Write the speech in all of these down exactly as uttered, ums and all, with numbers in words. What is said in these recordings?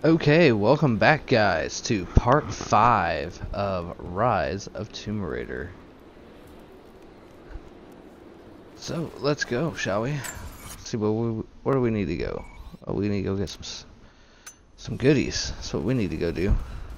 Okay, welcome back, guys, to part five of Rise of Tomb Raider. So let's go, shall we? Let's see where we where do we need to go? Oh, we need to go get some some goodies. That's what we need to go do.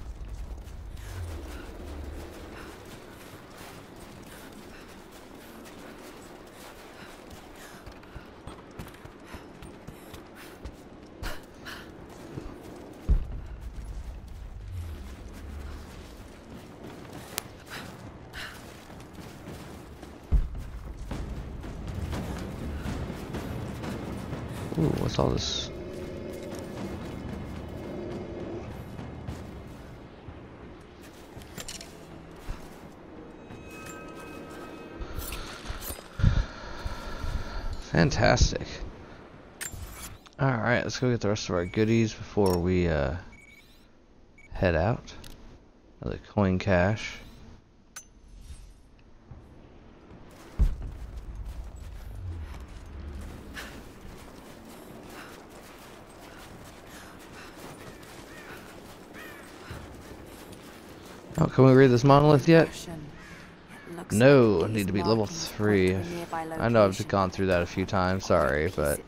Ooh, what's all this? Fantastic. Alright, let's go get the rest of our goodies before we uh, head out. Another coin cache. Oh, can we read this monolith yet? No, need to be level three. I know I've gone through that a few times, sorry, but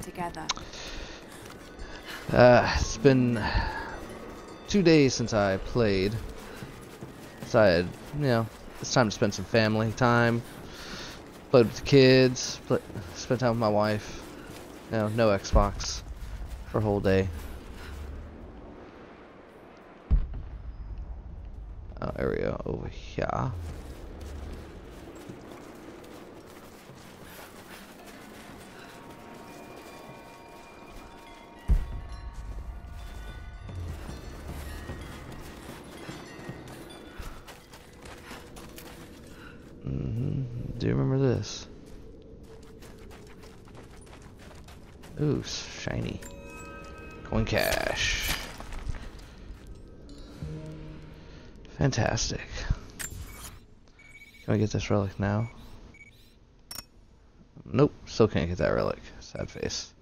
uh, it's been two days since I played. Decided, you know, it's time to spend some family time. Played with the kids, play, spent time with my wife. You know, no Xbox for a whole day. Oh, there we go, over here. Mm-hmm. Do you remember this? Ooh, shiny. Coin cache. Fantastic. Can I get this relic now? Nope, still can't get that relic. Sad face.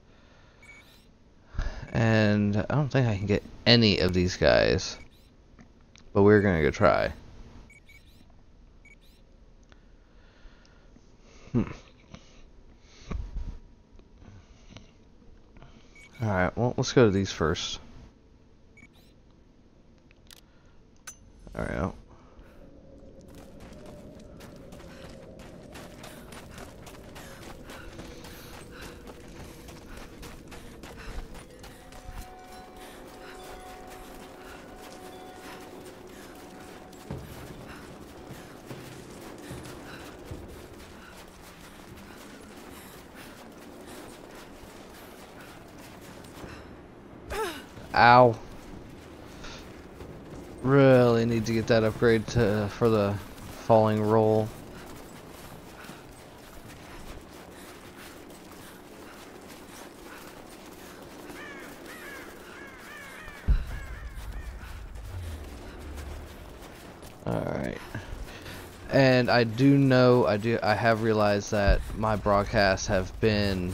And I don't think I can get any of these guys. But we're gonna go try. Hmm. Alright, well, let's go to these first. Alright. Ow. Really need to get that upgrade to for the falling roll. Alright. And I do know I do I have realized that my broadcasts have been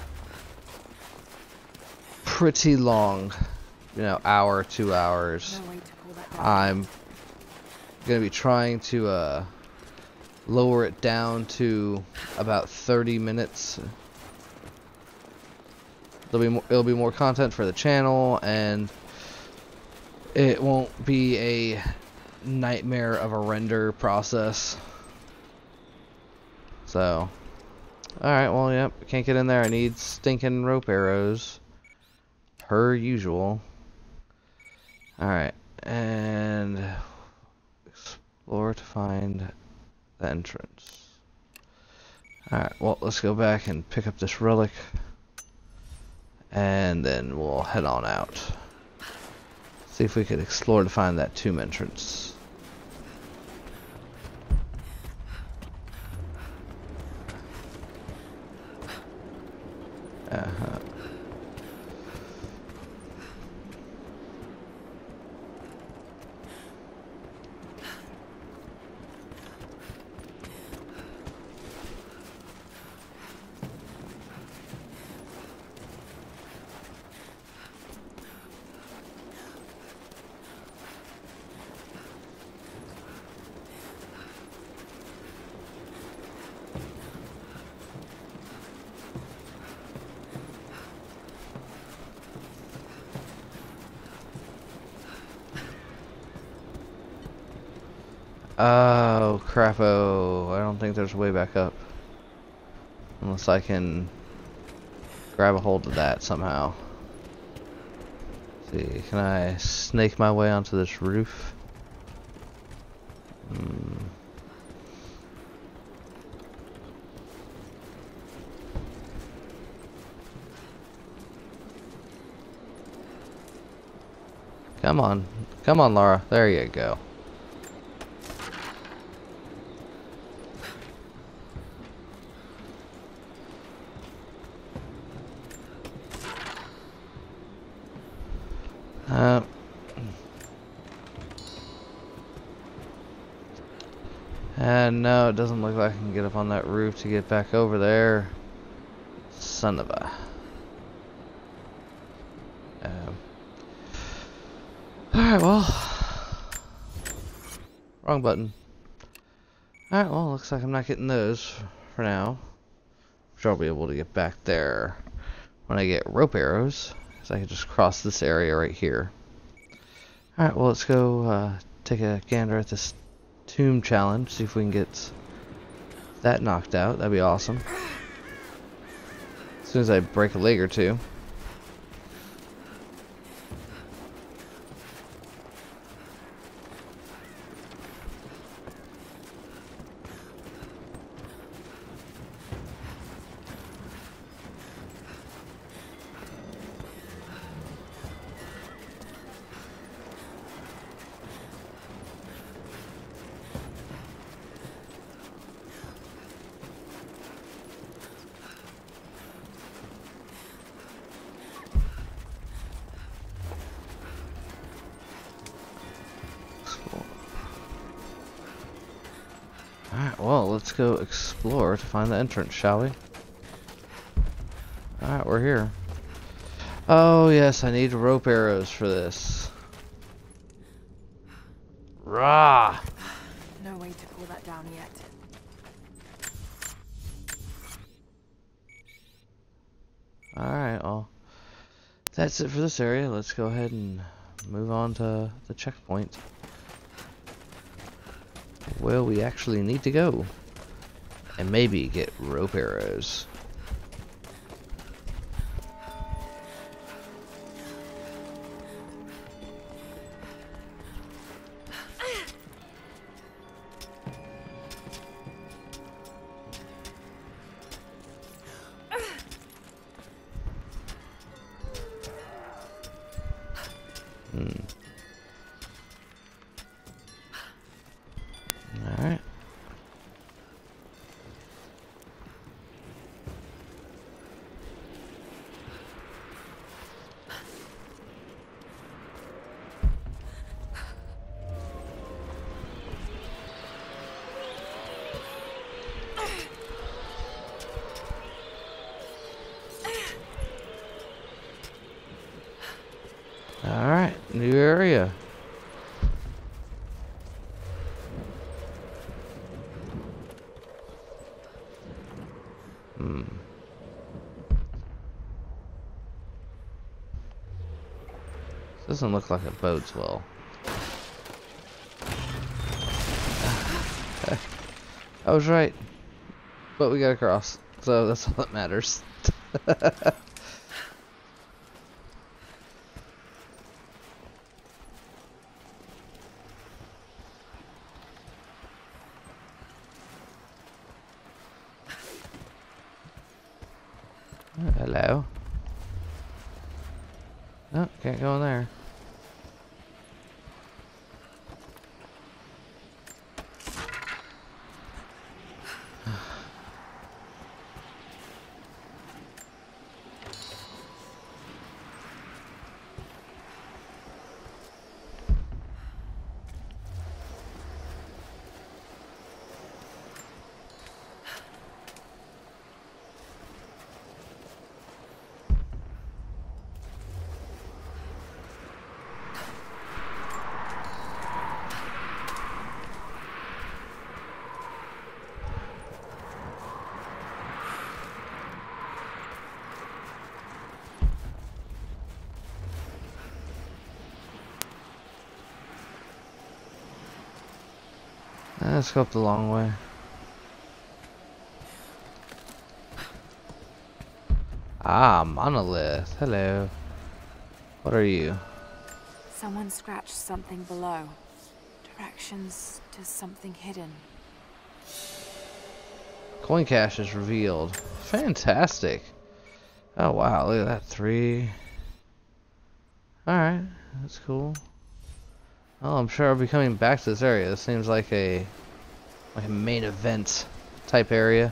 pretty long. You know, hour, two hours. I'm gonna be trying to uh, lower it down to about thirty minutes. There'll be more, it'll be more content for the channel, and it won't be a nightmare of a render process. So, all right, well, yep, can't get in there. I need stinking rope arrows, per usual. Alright, and explore to find the entrance. Alright, well, let's go back and pick up this relic, and then we'll head on out. See if we could explore to find that tomb entrance. Uh-huh. Oh, crapo. I don't think there's a way back up. Unless I can grab a hold of that somehow. Let's see, can I snake my way onto this roof? Hmm. Come on. Come on, Laura. There you go. Uh, and no, it doesn't look like I can get up on that roof to get back over there. Son of a... Um, Alright, well... Wrong button. Alright, well, looks like I'm not getting those for now. I'm sure I'll be able to get back there when I get rope arrows. So I can just cross this area right here. Alright, well, let's go uh, take a gander at this tomb challenge. See if we can get that knocked out. That'd be awesome. As soon as I break a leg or two. Alright, well, let's go explore to find the entrance, shall we? Alright, we're here. Oh, yes, I need rope arrows for this. Rah! No way to cool that down yet. Alright, well, that's it for this area. Let's go ahead and move on to the checkpoint. Well, we actually need to go. And maybe get rope arrows. Hmm. Alright. Alright, new area. Hmm. This doesn't look like it bodes well. I was right. But we got across. So that's all that matters. Oh, hello. No, can't go in there. Let's go up the long way. Ah, monolith. Hello. What are you? Someone scratched something below. Directions to something hidden. Coin cache is revealed. Fantastic. Oh wow, look at that. Three. Alright, that's cool. Oh, I'm sure I'll be coming back to this area. This seems like a like a main event type area.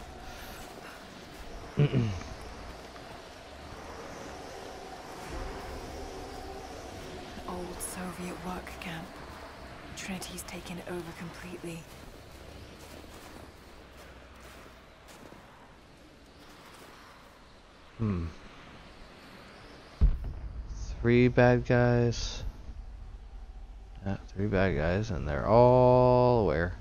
Old Soviet work camp. Trinity's taken it over completely. Hmm. Three bad guys. Yeah, three bad guys, and they're all aware.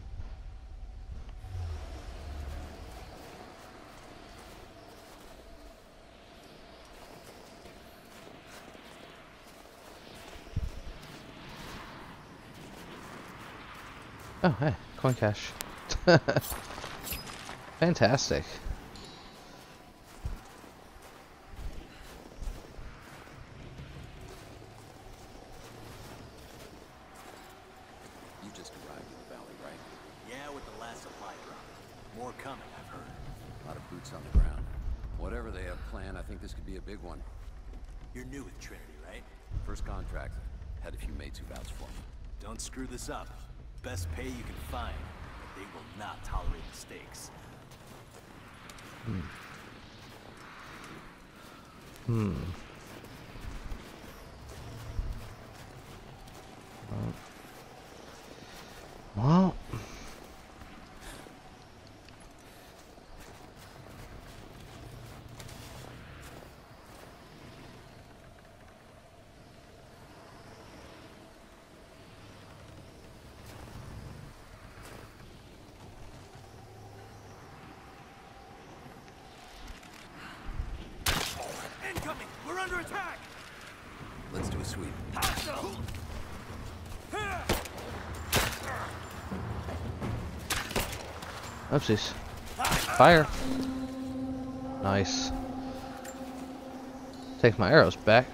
Oh, hey, coin cache. Fantastic. You just arrived in the valley, right? Yeah, with the last supply drop. More coming, I've heard. A lot of boots on the ground. Whatever they have planned, I think this could be a big one. You're new with Trinity, right? First contract. Had a few mates who vouched for me. Don't screw this up. Best pay you can find, but they will not tolerate mistakes. Hmm. Hmm. Well. Incoming! We're under attack! Let's do a sweep. Oopsies. Fire. Nice. Take my arrows back.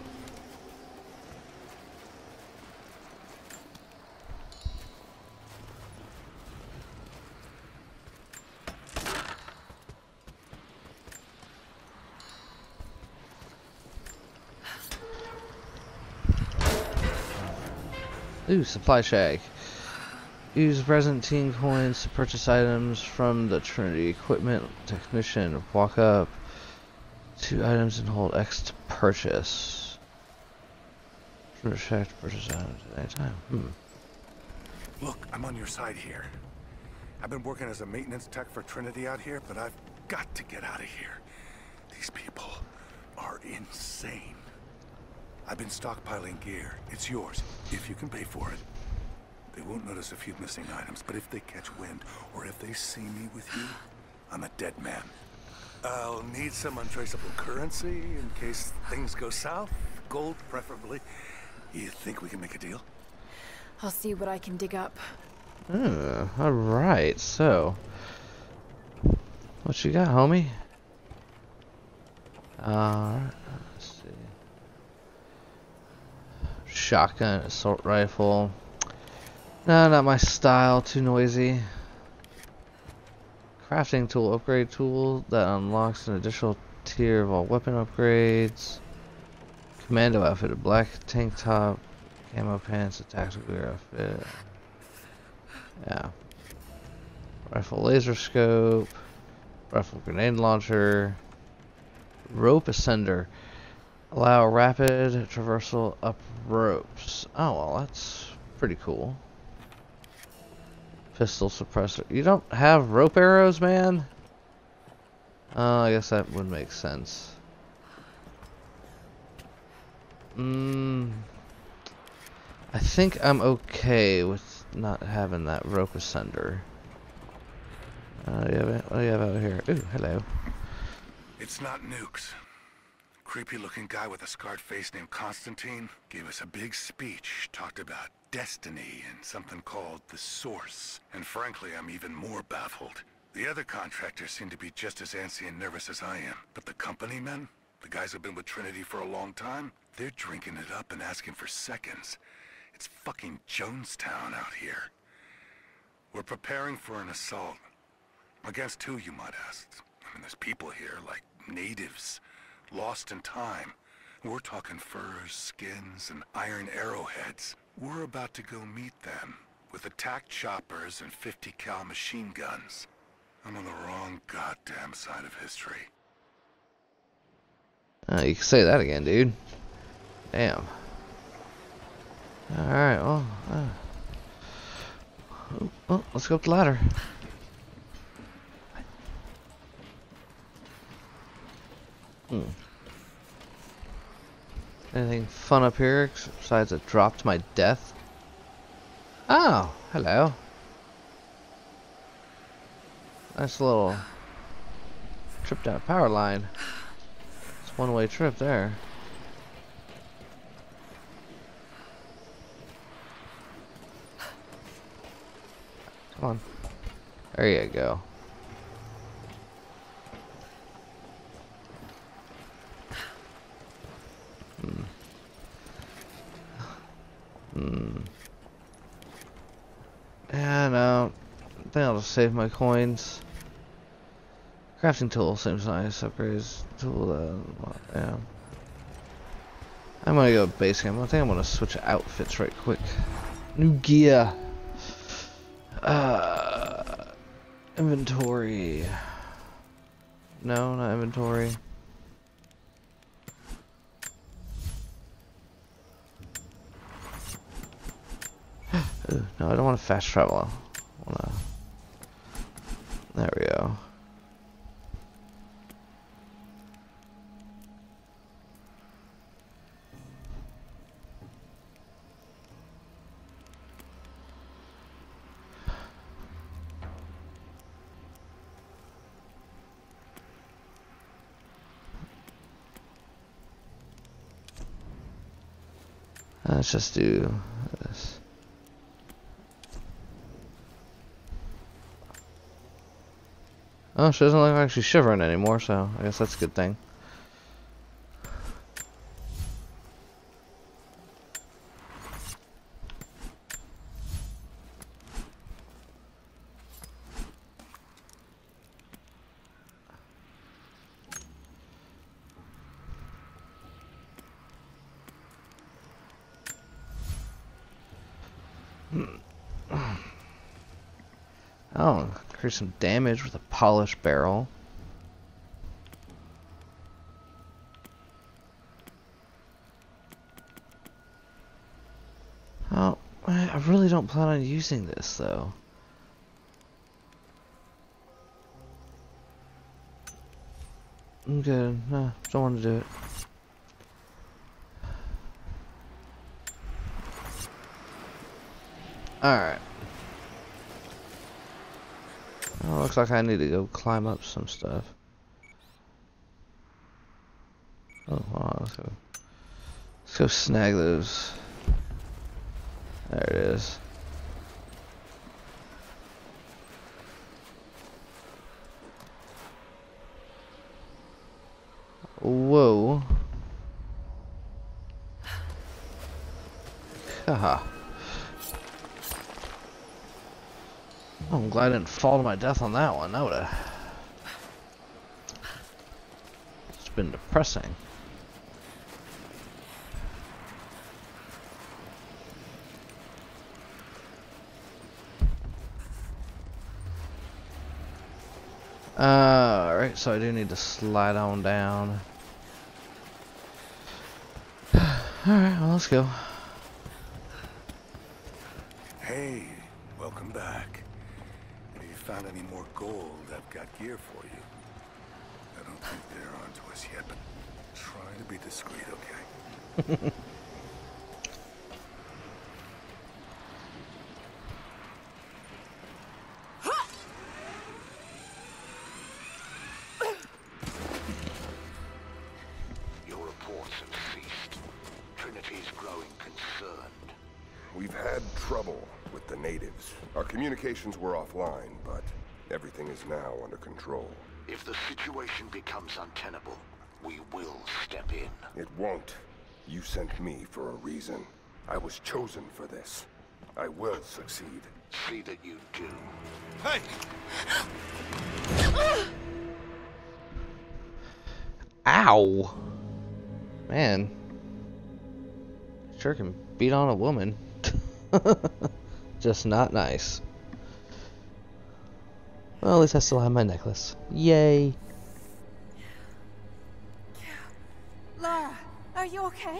Ooh, supply shack. Use Byzantine coins to purchase items from the Trinity equipment technician. Walk up two items and hold X to purchase. Trinity shack to purchase items at any time. Hmm. Look, I'm on your side here. I've been working as a maintenance tech for Trinity out here, but I've got to get out of here. These people are insane. I've been stockpiling gear. It's yours, if you can pay for it. They won't notice a few missing items, but if they catch wind, or if they see me with you, I'm a dead man. I'll need some untraceable currency in case things go south. Gold, preferably. You think we can make a deal? I'll see what I can dig up. Uh, alright, so. What you got, homie? Alright, let's see. Shotgun, assault rifle. No, not my style, too noisy. Crafting tool, upgrade tool that unlocks an additional tier of all weapon upgrades. Commando outfit, a black tank top, camo pants, a tactical gear outfit. Yeah. Rifle laser scope, rifle grenade launcher, rope ascender. Allow rapid traversal up ropes. Oh, well, that's pretty cool. Pistol suppressor. You don't have rope arrows, man? Oh, I guess that would make sense. Mm, I think I'm okay with not having that rope ascender. Uh, what do you have, what do you have out here? Ooh, hello. It's not nukes. Creepy looking guy with a scarred face named Constantine gave us a big speech, talked about destiny and something called the Source. And frankly, I'm even more baffled. The other contractors seem to be just as antsy and nervous as I am. But the company men, the guys who've been with Trinity for a long time, they're drinking it up and asking for seconds. It's fucking Jonestown out here. We're preparing for an assault. Against who, you might ask? I mean, there's people here, like natives, lost in time. We're talking furs, skins, and iron arrowheads. We're about to go meet them with attack choppers and fifty cal machine guns. I'm on the wrong goddamn side of history. Uh, you can say that again, dude. Damn. Alright, well, uh. oh, well, let's go up the ladder. Hmm. Anything fun up here besides a drop to my death? Oh, hello. Nice little trip down a power line. It's a one-way trip there. Come on. There you go. Hmm. Hmm. Yeah, no. I think I'll just save my coins. Crafting tool seems nice. Upgrades tool, uh, yeah. I'm gonna go basic. I think I'm gonna switch outfits right quick. New gear. Uh, inventory. No, not inventory. Ooh, no, I don't want to fast travel. I wanna... There we go. Let's just do this. Oh, she doesn't look like she's shivering anymore, so I guess that's a good thing. Oh, increase some damage with a polished barrel. Oh, I really don't plan on using this though. I'm good. No, don't want to do it. Alright. Oh, looks like I need to go climb up some stuff. Oh, hold on, let's go. Let's go snag those. There it is. Whoa. Haha. Oh, I'm glad I didn't fall to my death on that one. That would have... It's been depressing. Uh, alright, so I do need to slide on down. Alright, well, let's go. Hey, welcome back. If you found any more gold, I've got gear for you. I don't think they're onto us yet, but try to be discreet, okay? Your reports have ceased. Trinity's growing concerned. We've had Our communications were offline, but everything is now under control. If the situation becomes untenable, we will step in. It won't. You sent me for a reason. I was chosen for this. I will succeed. See that you do. Hey! Ow! Man. Sure can beat on a woman. Just not nice. Well, at least I still have my necklace. Yay! Lara, are you okay?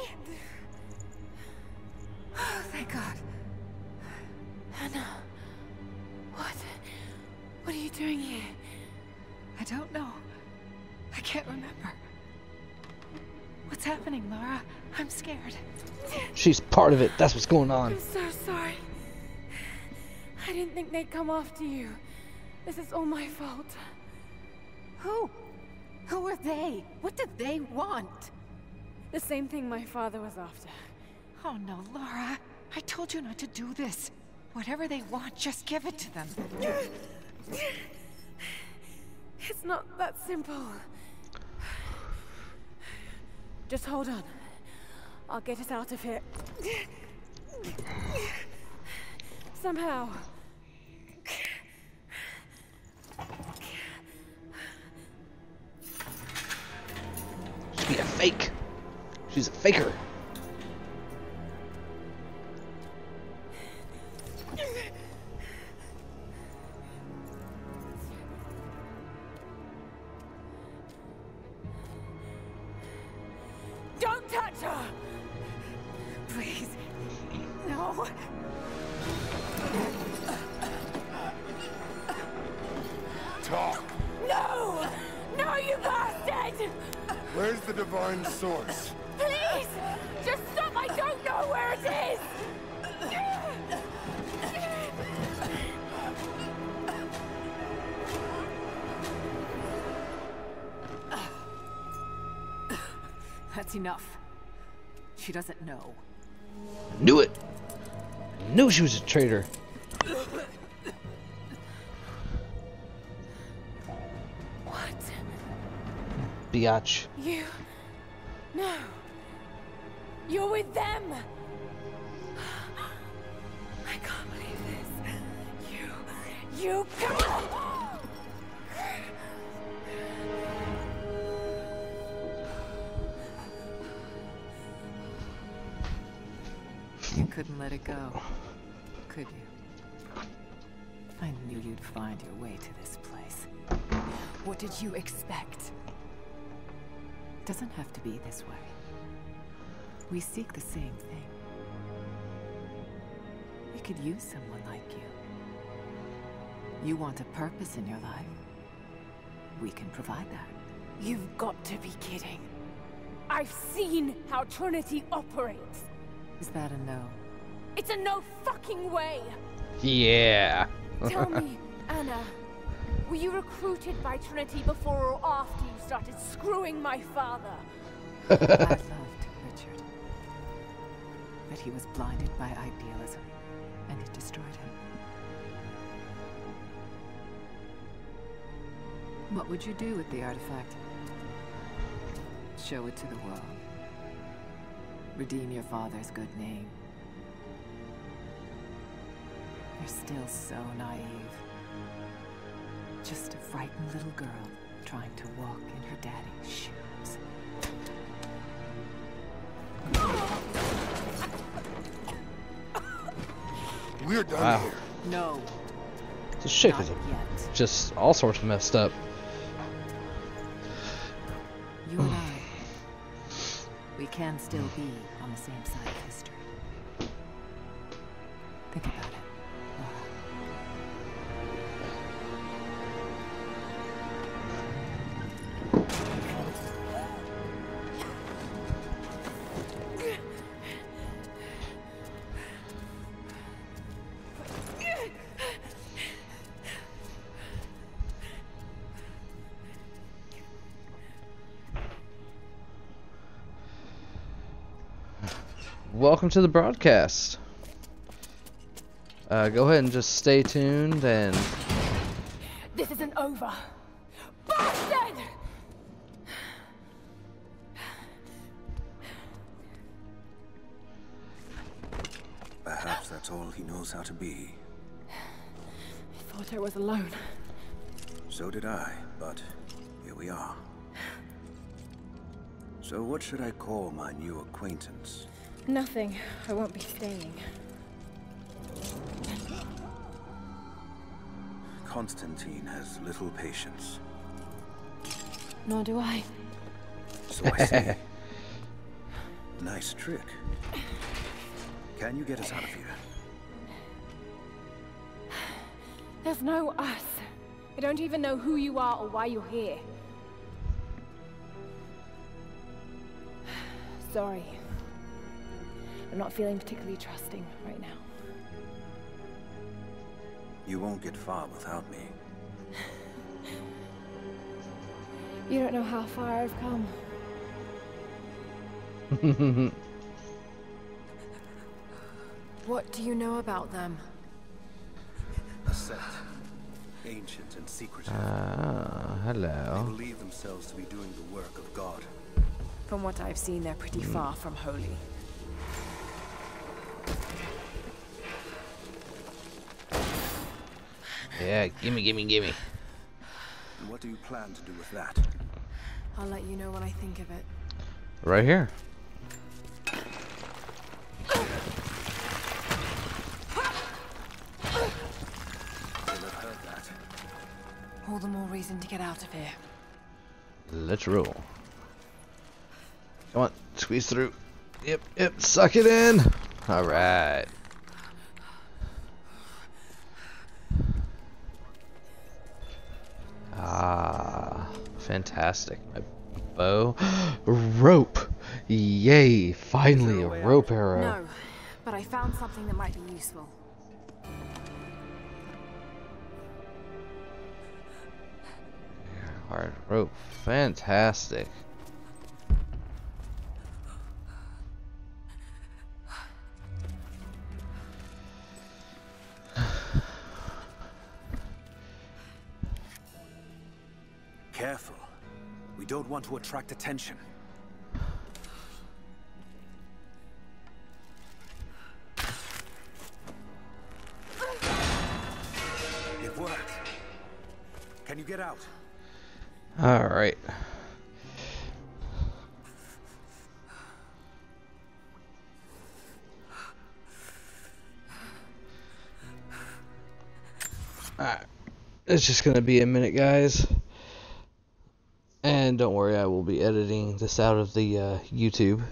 Oh, thank God. Anna, what? What are you doing here? I don't know. I can't remember. What's happening, Lara? I'm scared. She's part of it. That's what's going on. I'm so sorry. I didn't think they'd come after you. This is all my fault. Who? Who are they? What did they want? The same thing my father was after. Oh no, Lara. I told you not to do this. Whatever they want, just give it to them. It's not that simple. Just hold on. I'll get us out of here. Somehow. She's a fake. She's a faker. Don't touch her! Please. No. Talk! No! No, you bastard! Where's the divine source? Please! Just stop! I don't know where it is! That's enough. She doesn't know. Knew it. Knew she was a traitor. What? Biatch. You... No. You're with them! I can't believe this. You... You... You couldn't let it go, could you? I knew you'd find your way to this place. What did you expect? It doesn't have to be this way. We seek the same thing. We could use someone like you. You want a purpose in your life. We can provide that. You've got to be kidding. I've seen how Trinity operates. Is that a no? It's a no fucking way! Yeah. Tell me, Anna, were you recruited by Trinity before or after you started screwing my father? I loved Richard. But he was blinded by idealism, and it destroyed him. What would you do with the artifact? Show it to the world. Redeem your father's good name. You're still so naive. Just a frightened little girl trying to walk in her daddy's shoes. We're done Wow. here. No, The ship not is yet. just all sorts of messed up. You and I, we can still be on the same side of history. Think about it, Lara. Welcome to the broadcast. Uh, go ahead and just stay tuned and... This isn't over. Bastard! Perhaps that's all he knows how to be. I thought I was alone. So did I, but here we are. So what should I call my new acquaintance? Nothing. I won't be staying. Constantine has little patience. Nor do I. So I see. Nice trick. Can you get us out of here? There's no us. I don't even know who you are or why you're here. Sorry. I'm not feeling particularly trusting right now. You won't get far without me. You don't know how far I've come. What do you know about them? A sect. Ancient and secretive. Ah, They hello. believe themselves to be doing the work of God. From what I've seen, they're pretty far from holy. Yeah, gimme, gimme, gimme. And what do you plan to do with that? I'll let you know when I think of it. Right here. You'll have heard that. All the more reason to get out of here. Let's roll. Come on, squeeze through. Yep, yep, suck it in. All right. Ah, fantastic. My bow. Rope. Yay, finally a rope arrow. No, but I found something that might be useful. Hard rope. Fantastic. Careful. We don't want to attract attention. It worked. Can you get out? All right. Alright. It's just gonna be a minute, guys. And don't worry, I will be editing this out of the uh, YouTube.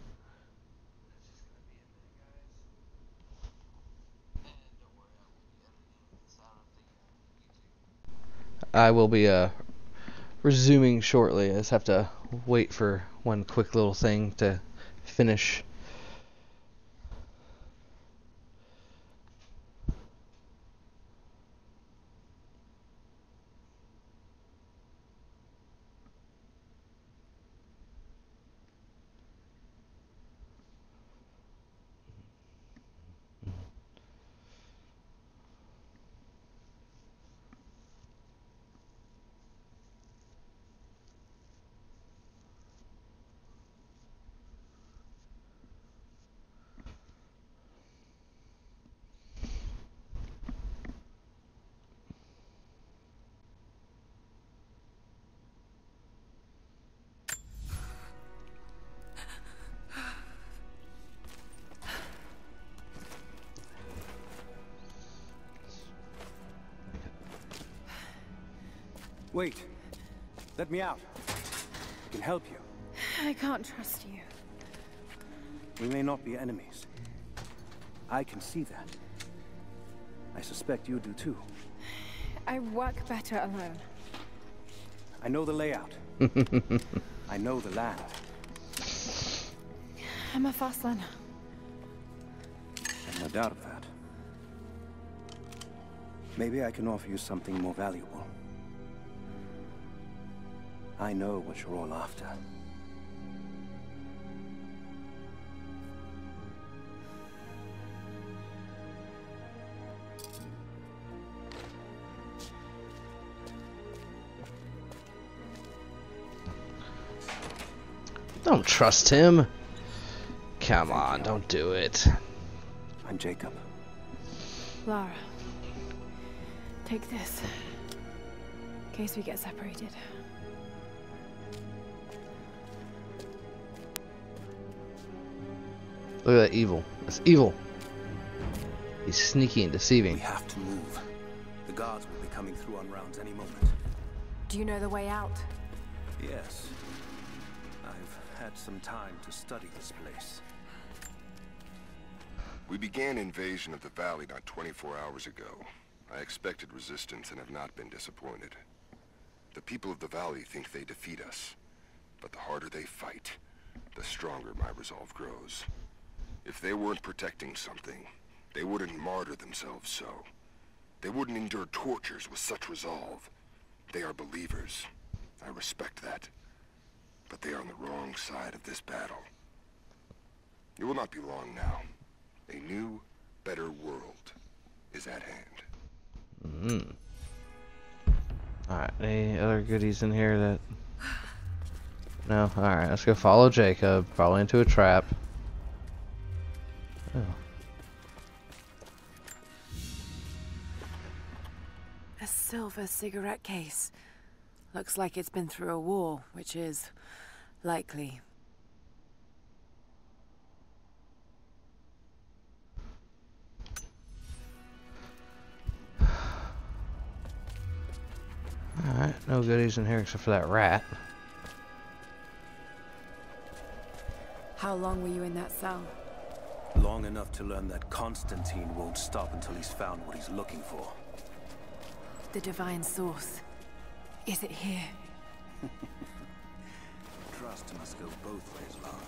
I will be uh, resuming shortly. I just have to wait for one quick little thing to finish. Wait. Let me out. I can help you. I can't trust you. We may not be enemies. I can see that. I suspect you do too. I work better alone. I know the layout. I know the land. I'm a fast learner. I've no doubt of that. Maybe I can offer you something more valuable. I know what you're all after. Don't trust him. Come on, don't do it. I'm Jacob. Lara, take this. In case we get separated. Look at that evil. That's evil. He's sneaky and deceiving. We have to move. The guards will be coming through on rounds any moment. Do you know the way out? Yes. I've had some time to study this place. We began invasion of the valley not twenty-four hours ago. I expected resistance and have not been disappointed. The people of the valley think they defeat us, but the harder they fight, the stronger my resolve grows. If they weren't protecting something, they wouldn't martyr themselves so. They wouldn't endure tortures with such resolve. They are believers. I respect that. But they are on the wrong side of this battle. It will not be long now. A new, better world is at hand. Mm. Alright, any other goodies in here that... No? Alright, let's go follow Jacob. Probably into a trap. Oh. A silver cigarette case. Looks like it's been through a war, which is likely. Alright, no goodies in here except for that rat. How long were you in that cell? Long enough to learn that Constantine won't stop until he's found what he's looking for. The divine source. Is it here? Trust must go both ways, Lara.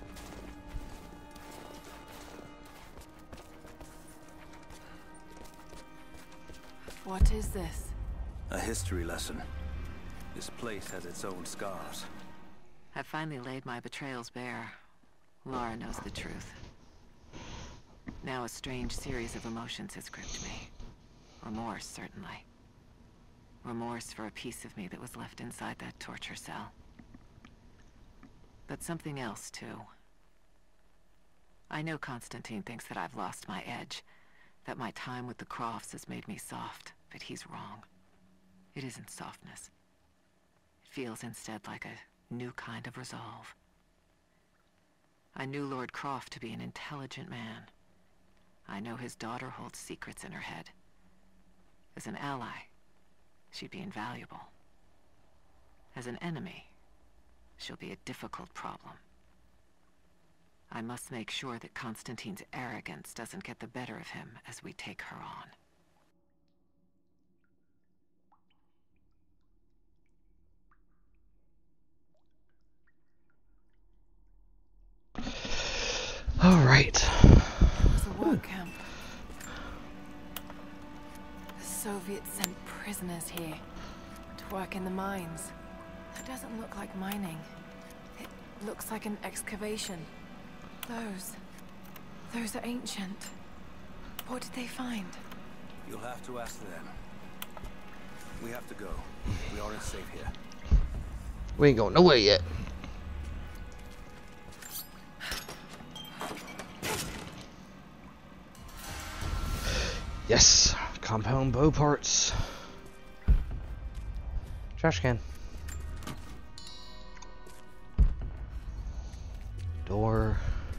What is this? A history lesson. This place has its own scars. I've finally laid my betrayals bare. Lara knows the truth. Now a strange series of emotions has gripped me. Remorse, certainly. Remorse for a piece of me that was left inside that torture cell. But something else, too. I know Constantine thinks that I've lost my edge, that my time with the Crofts has made me soft, but he's wrong. It isn't softness. It feels instead like a new kind of resolve. I knew Lord Croft to be an intelligent man. I know his daughter holds secrets in her head. As an ally, she'd be invaluable. As an enemy, she'll be a difficult problem. I must make sure that Constantine's arrogance doesn't get the better of him as we take her on. All right. It's a work camp. The Soviets sent prisoners here to work in the mines. That doesn't look like mining. It looks like an excavation. Those... those are ancient. What did they find? You'll have to ask them. We have to go. We aren't safe here. We ain't going nowhere yet. Yes, compound bow parts. Trash can. Door.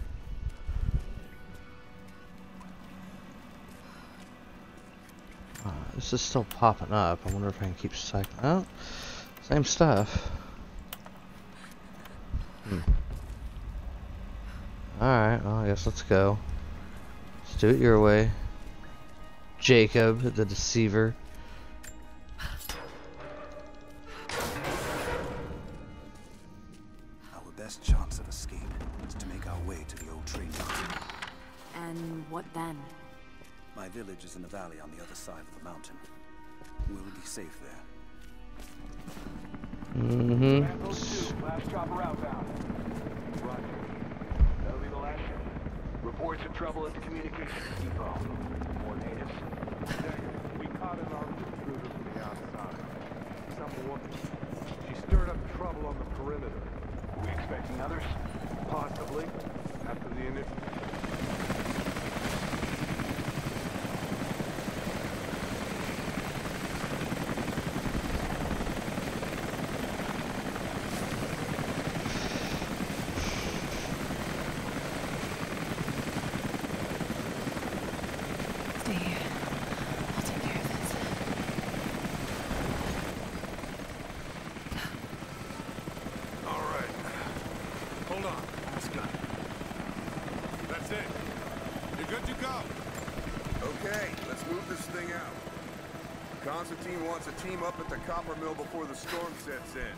Uh, this is still popping up. I wonder if I can keep cycling. Oh, same stuff. Hmm. Alright, well, I guess let's go. Let's do it your way. Jacob, the deceiver. Our best chance of escape is to make our way to the old train yard. And what then? My village is in the valley on the other side of the mountain. We'll be safe there. Mm-hmm. Last chopper outbound. Roger. That'll be the last ship. Reports of trouble at the communications depot. More natives. We caught an armed intruder from the outside. Some woman. She stirred up trouble on the perimeter. We expect expecting others? Possibly. After the initial... Stay here. I'll take care of this. All right. Hold on. Let's go. That's it. You're good to go. Okay, let's move this thing out. Constantine wants a team up at the copper mill before the storm sets in.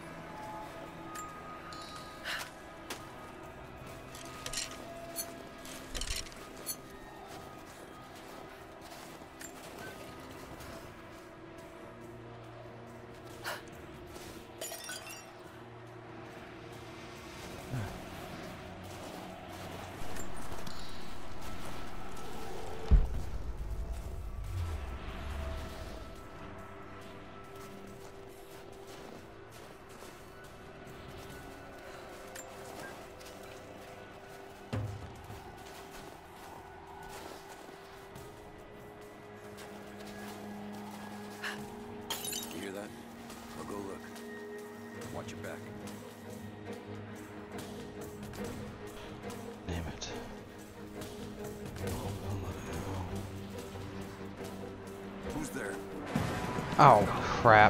You hear that? I'll go look. Watch your back. Damn it. Who's there? Oh, crap.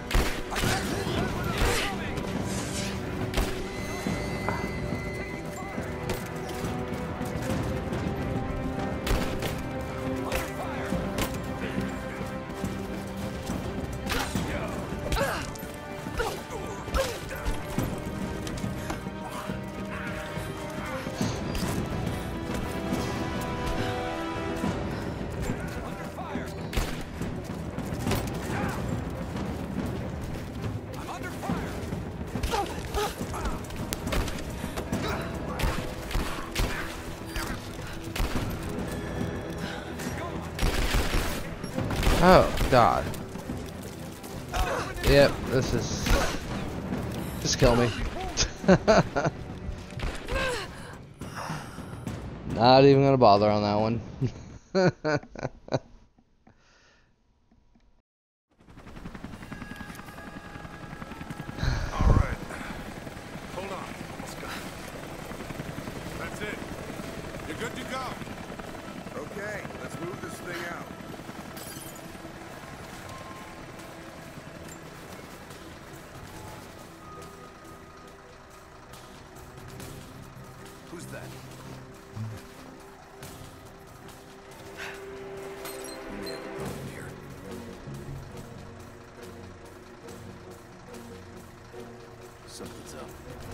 Oh, God. Yep, this is... Just kill me. Not even gonna bother on that one. All right. Hold on. Let's go. That's it. You're good to go. Okay, let's move this thing out. Who's that? We may have a problem here. Something's up.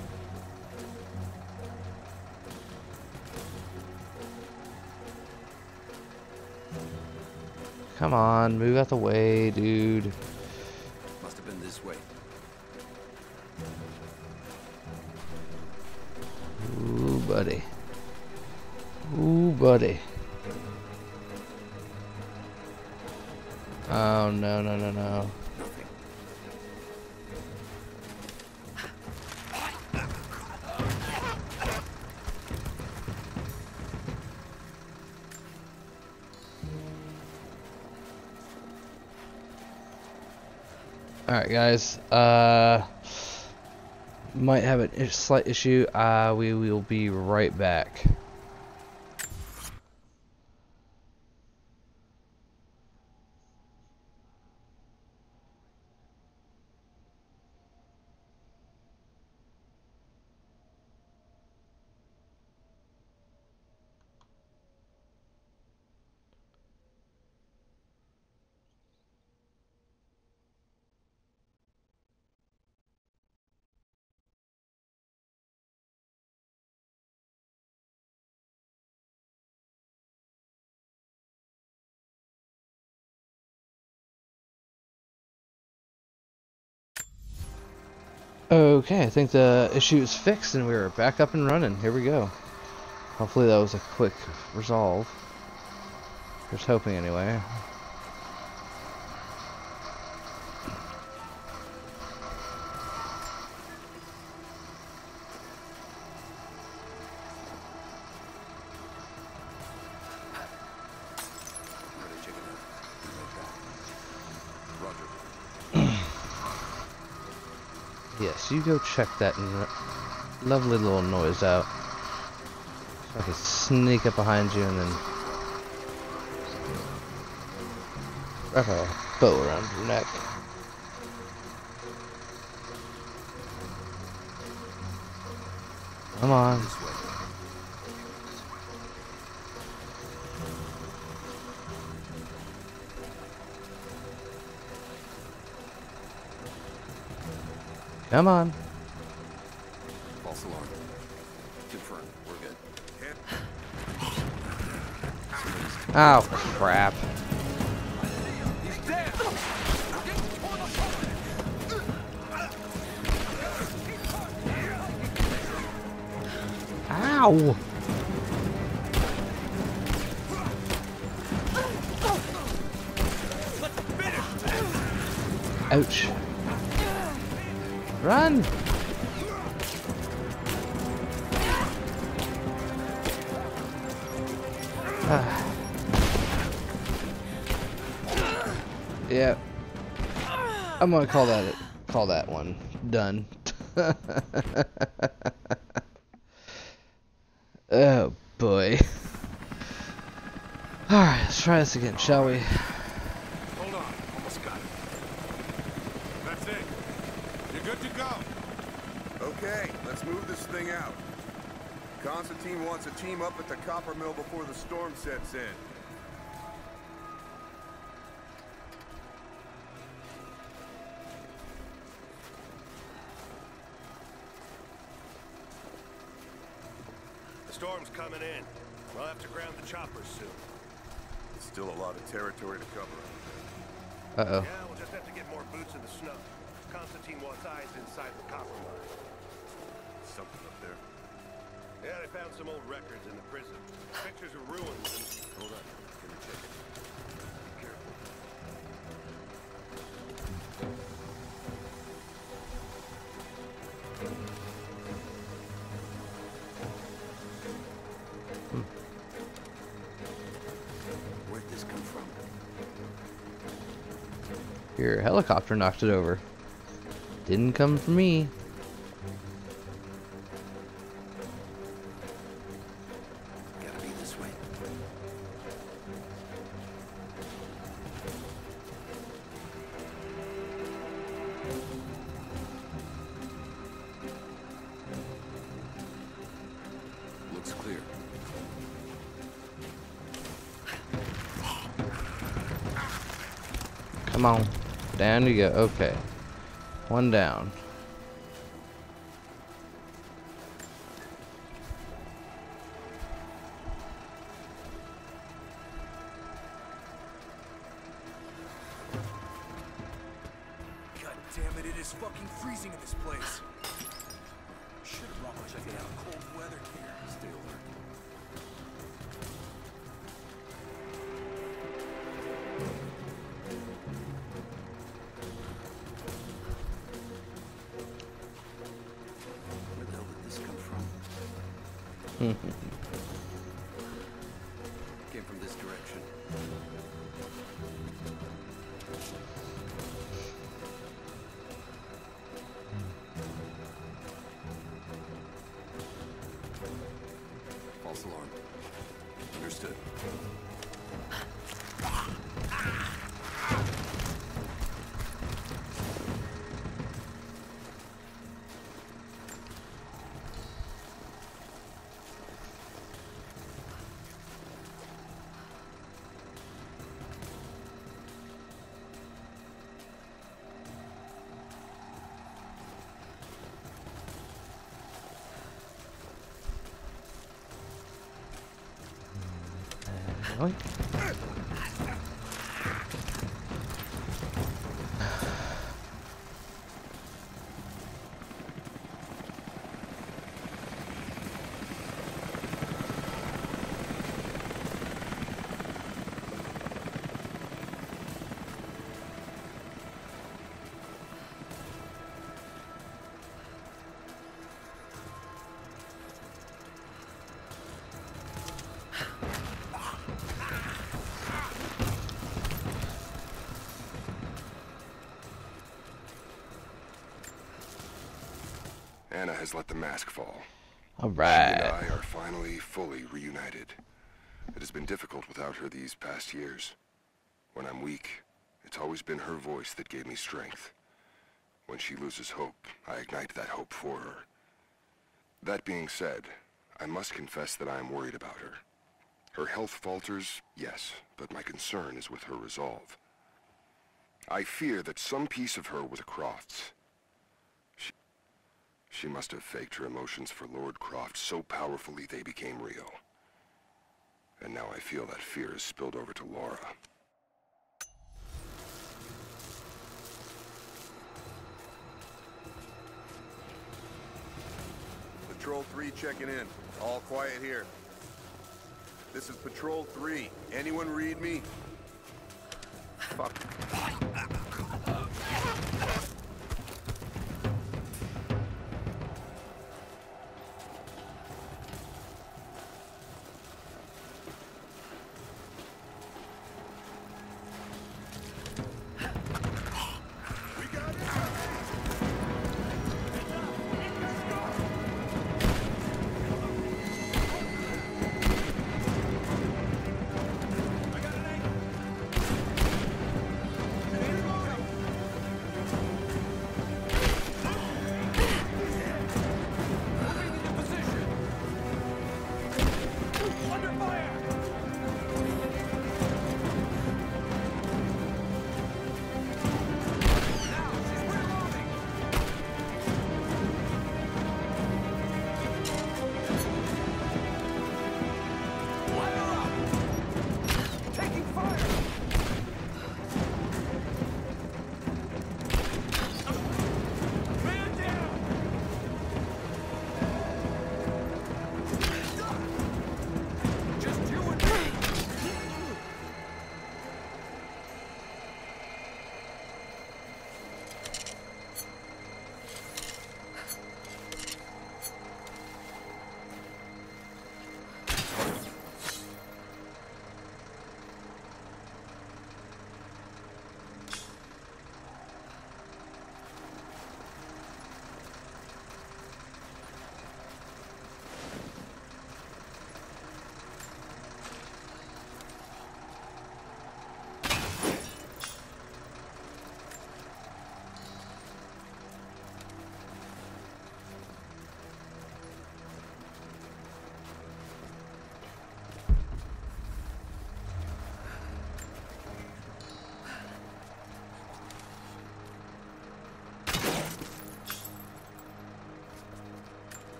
Come on, move out the way, dude. Must have been this way. Ooh, buddy. Ooh, buddy. Oh, no, no, no, no. Nothing. Alright, guys. Uh, might have a is- slight issue. Uh, we will be right back. Okay, I think the issue is fixed and we're back up and running. Here we go. Hopefully that was a quick resolve. Just hoping anyway. Yes, you go check that n lovely little noise out. So I can sneak up behind you and then wrap a bow around your neck. Come on. Come on. False alarm. Confirmed. We're good. Oh, crap. Ow! Ouch. Run! Ah. Yeah. I'm gonna call that it. Call that one done. Oh boy. Alright, let's try this again, shall we? Hold on. Almost got it. That's it. You're good to go. Okay, let's move this thing out. Constantine wants a team up at the copper mill before the storm sets in. The storm's coming in. We'll have to ground the choppers soon. It's still a lot of territory to cover. Uh-oh. Yeah, we'll just have to get more boots in the snow. Constantine wants eyes inside the copper mine. Something up there. Yeah, they found some old records in the prison. Pictures of ruins and... Hold on. Let me check it. Be careful. Where'd this come from? Your helicopter knocked it over. Didn't come from me. Gotta be this way. Looks clear. Come on. Down you go. Okay. One down. God damn it, it is fucking freezing in this place. Should have brought my jacket out. Cold weather here. Stay alert. Where the hell did this come from? Came from this direction. False alarm. Understood. Really? Anna has let the mask fall. All She right. and I are finally fully reunited. It has been difficult without her these past years. When I'm weak, it's always been her voice that gave me strength. When she loses hope, I ignite that hope for her. That being said, I must confess that I am worried about her. Her health falters, yes, but my concern is with her resolve. I fear that some piece of her were the Crofts. She, she must have faked her emotions for Lord Croft so powerfully they became real. And now I feel that fear has spilled over to Laura. Patrol three checking in. All quiet here. This is Patrol three. Anyone read me? Fuck.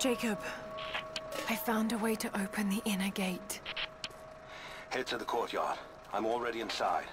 Jacob, I found a way to open the inner gate. Head to the courtyard. I'm already inside.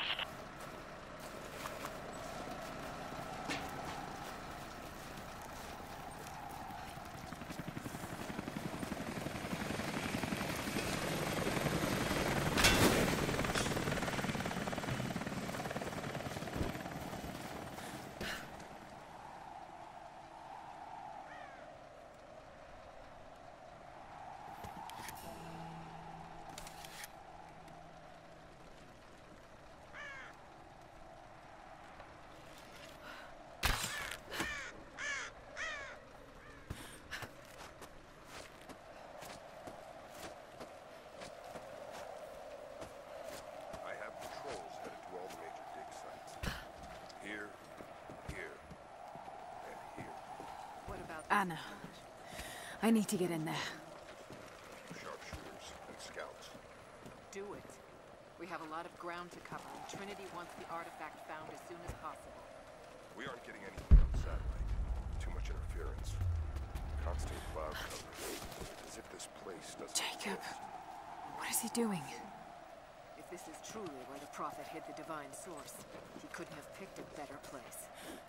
Anna, I need to get in there. Sharpshooters and scouts. Do it. We have a lot of ground to cover, and Trinity wants the artifact found as soon as possible. We aren't getting anything on satellite. Too much interference. Constant cloud cover. As if this place doesn't Jacob, exist. what is he doing? If this is truly where the Prophet hid the divine source, he couldn't have picked a better place.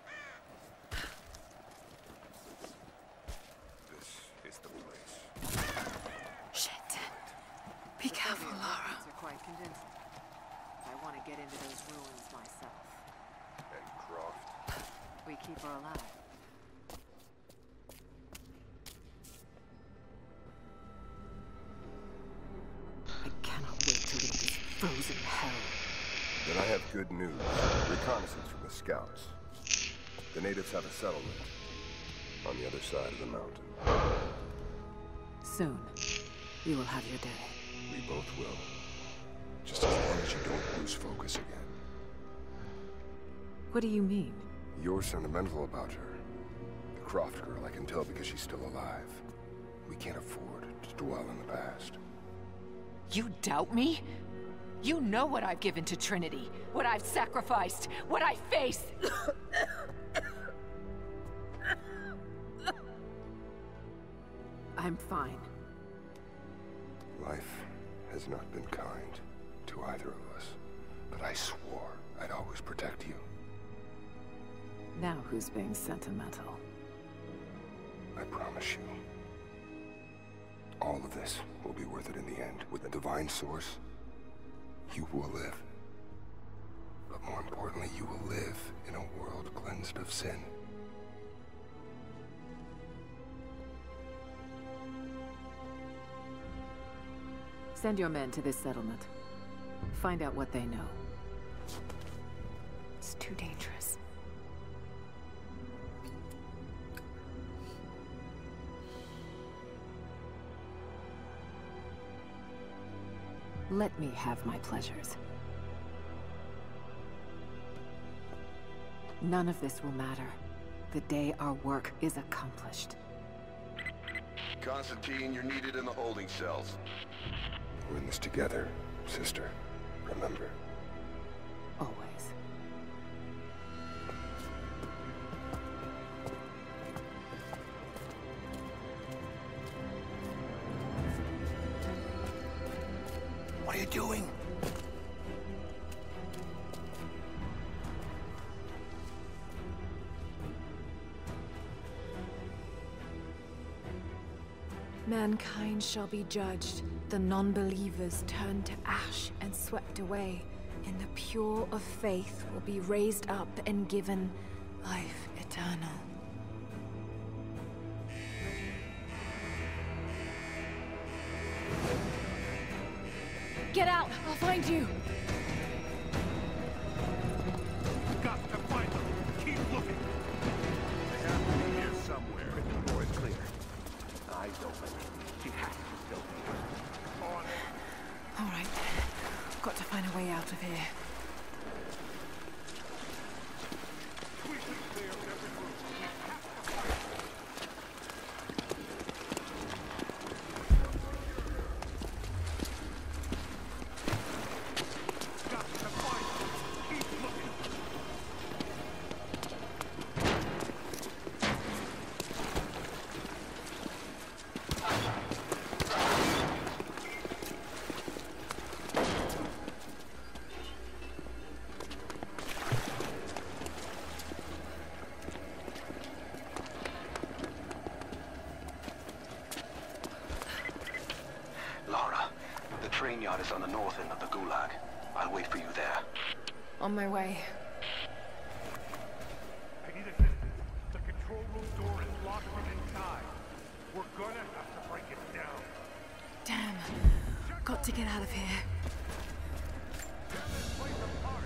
Is the place. Shit. Be careful, Lara. Are quite convincing. I want to get into those ruins myself. And Croft? We keep her alive. I cannot wait to leave this frozen hell. Then I have good news. Reconnaissance from the scouts. The natives have a settlement on the other side of the mountain. Soon, you will have your day. We both will. Just as long as you don't lose focus again. What do you mean? You're sentimental about her. The Croft girl, I can tell because she's still alive. We can't afford to dwell in the past. You doubt me? You know what I've given to Trinity, what I've sacrificed, what I face. I'm fine. Life has not been kind to either of us, but I swore I'd always protect you. Now who's being sentimental? I promise you. All of this will be worth it in the end. With the divine source, you will live. But more importantly, you will live in a world cleansed of sin. Send your men to this settlement. Find out what they know. It's too dangerous. Let me have my pleasures. None of this will matter the day our work is accomplished. Constantine, you're needed in the holding cells. We're in this together, sister. Remember. Always. What are you doing? Mankind shall be judged. The non-believers turned to ash and swept away, and the pure of faith will be raised up and given life eternal. Get out! I'll find you! Got to find them! Keep looking! They have to be here somewhere. The door is clear. Eyes open. She has to be still here. On it! All right. Got to find a way out of here. We should clear every room. We have to find them. Got to find them. Keep looking. train yard is on the north end of the Gulag. I'll wait for you there. On my way. I need assistance. The control room door is locked from inside. We're gonna have to break it down. Damn. Got to get out of here. Tear this place apart.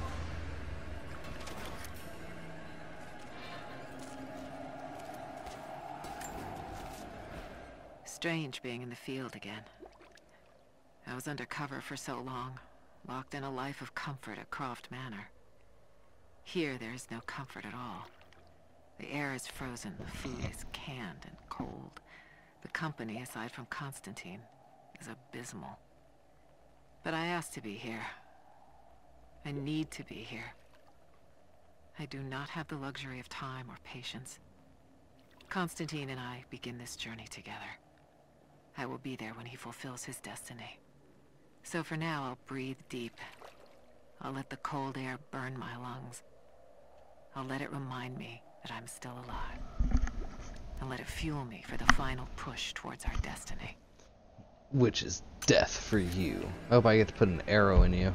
Strange being in the field again. I was undercover for so long, locked in a life of comfort at Croft Manor. Here, there is no comfort at all. The air is frozen, the food is canned and cold. The company, aside from Constantine, is abysmal. But I asked to be here. I need to be here. I do not have the luxury of time or patience. Constantine and I begin this journey together. I will be there when he fulfills his destiny. So for now, I'll breathe deep. I'll let the cold air burn my lungs. I'll let it remind me that I'm still alive. And let it fuel me for the final push towards our destiny. Which is death for you. I hope I get to put an arrow in you.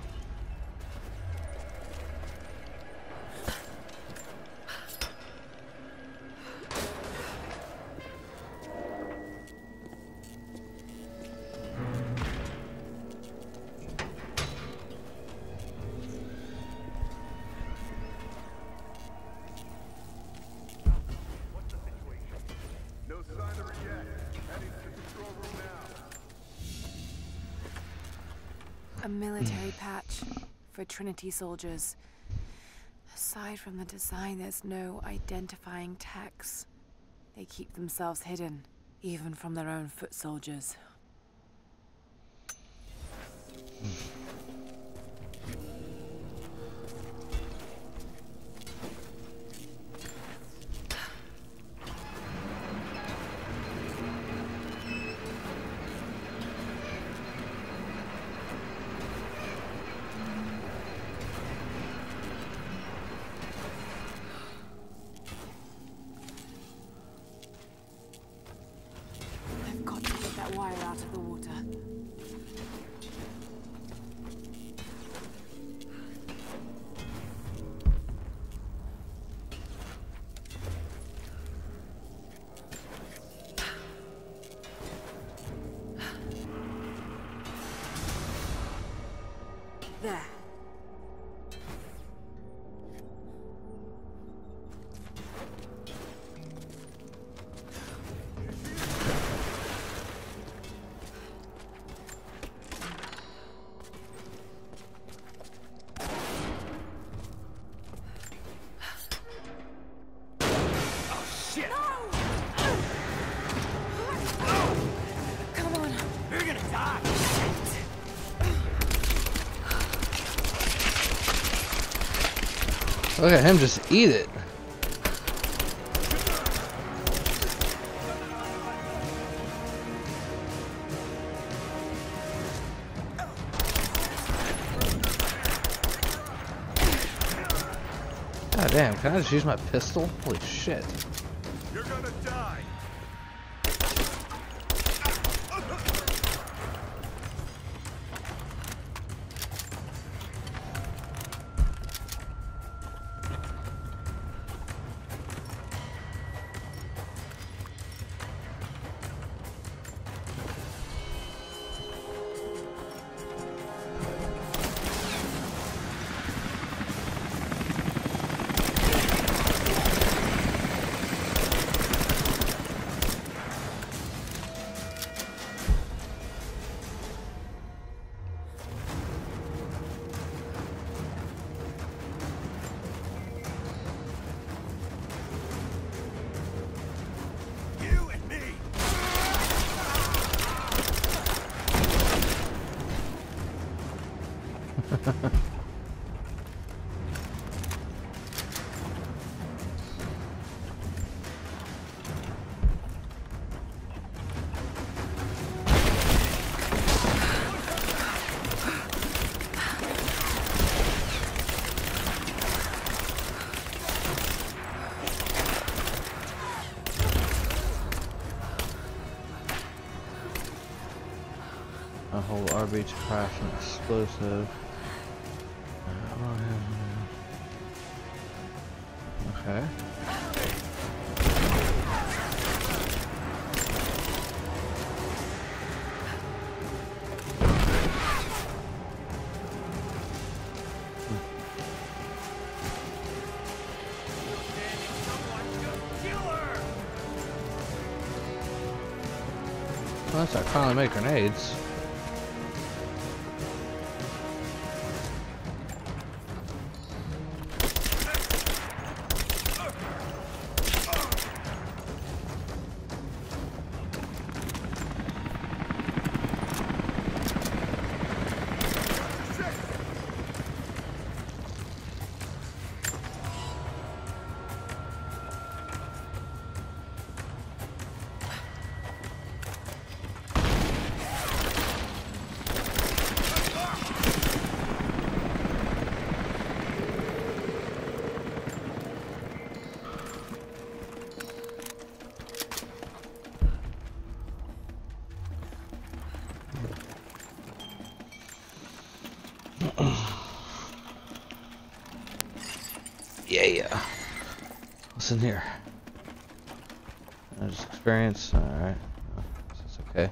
A military patch for Trinity soldiers. Aside from the design, there's no identifying tags. They keep themselves hidden, even from their own foot soldiers. Wire out of the water. There. Look at him just eat it. God damn, can I just use my pistol? Holy shit. You're gonna die. A whole R R B to craft an explosive. Okay. Unless I finally make grenades. Yeah, yeah. What's in here? I just experience. Alright. It's okay.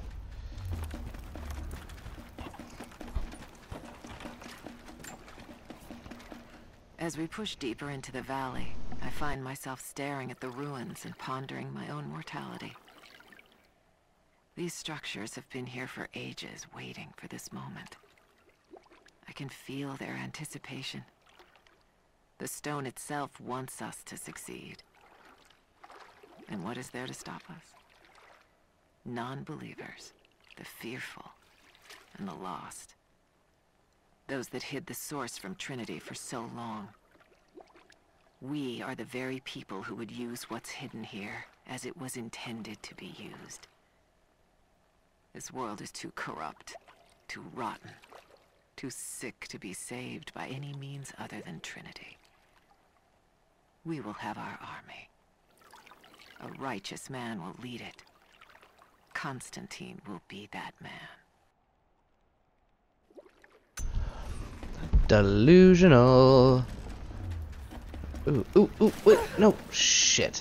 As we push deeper into the valley, I find myself staring at the ruins and pondering my own mortality. These structures have been here for ages, waiting for this moment. I can feel their anticipation. The stone itself wants us to succeed. And what is there to stop us? Non-believers, the fearful, and the lost. Those that hid the source from Trinity for so long. We are the very people who would use what's hidden here as it was intended to be used. This world is too corrupt, too rotten, too sick to be saved by any means other than Trinity. We will have our army. A righteous man will lead it. Constantine will be that man. Delusional. Ooh, ooh, ooh, wait, no, shit.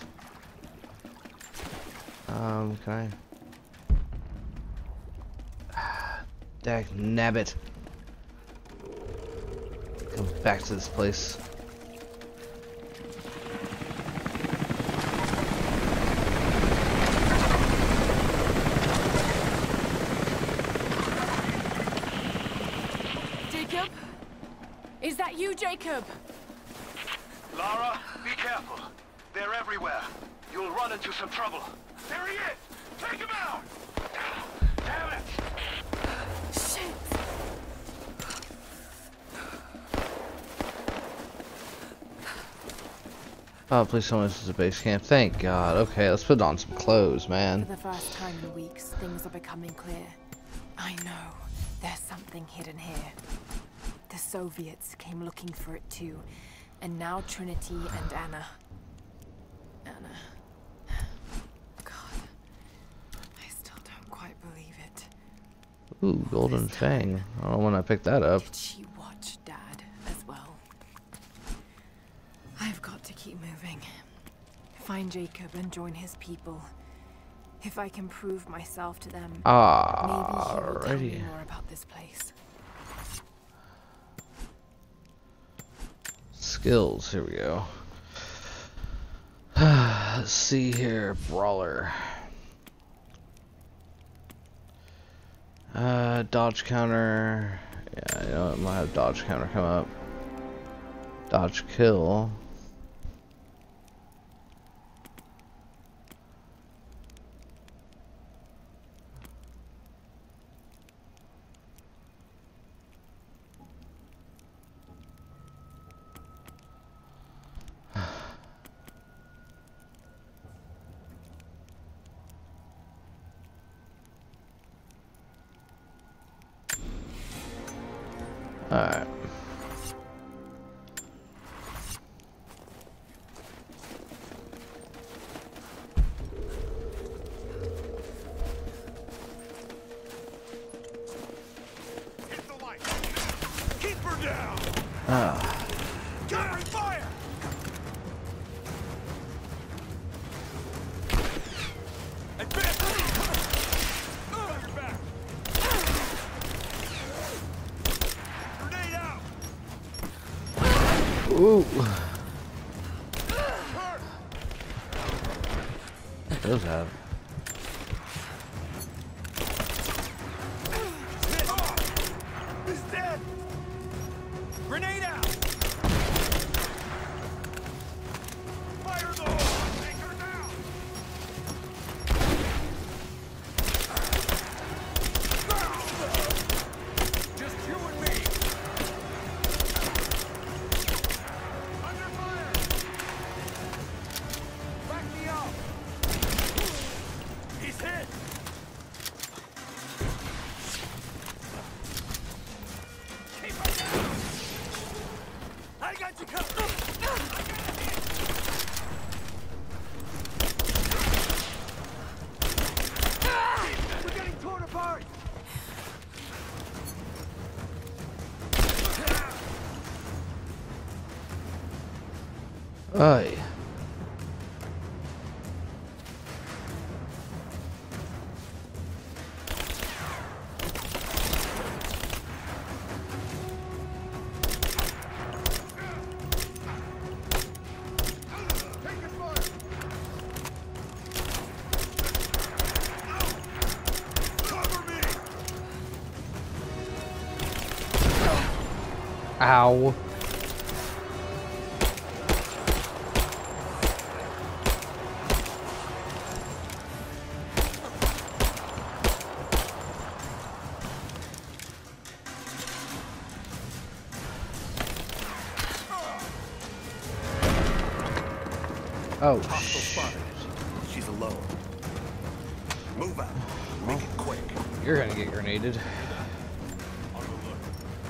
Um, can I? Dag nabbit. Come back to this place. Jacob? Is that you, Jacob? Lara, be careful. They're everywhere. You'll run into some trouble. There he is! Take him out! Damn it! Shit! Oh, please tell me this is a base camp. Thank God. Okay, let's put on some clothes, man. For the first time in weeks, things are becoming clear. I know. There's something hidden here. The Soviets came looking for it too. And now Trinity and Anna. Anna. God. I still don't quite believe it. Ooh, golden fang. I don't know when I picked that up. Did she watch Dad as well? I've got to keep moving. Find Jacob and join his people. If I can prove myself to them, Ah, maybe he will tell me alrighty. more about this place. Skills, here we go. Let's see here, brawler. Uh, dodge counter. Yeah, you know, it might have dodge counter come up. Dodge kill. Alright. down. Ah. Covering fire. Advance. Oh, you're back. Grenade out. Ooh. What does that? He's dead. Grenade out. Fire the hole. Take her down. Just you and me. Under fire. Back me up. He's hit. Keep him down. I got you covered. I got it. We're getting torn apart. Aye. Taking fire. Cover me. Ow. Oh, Hostile sh spotted. She's alone. Move out. Make it quick. You're gonna get grenaded. I'll go look.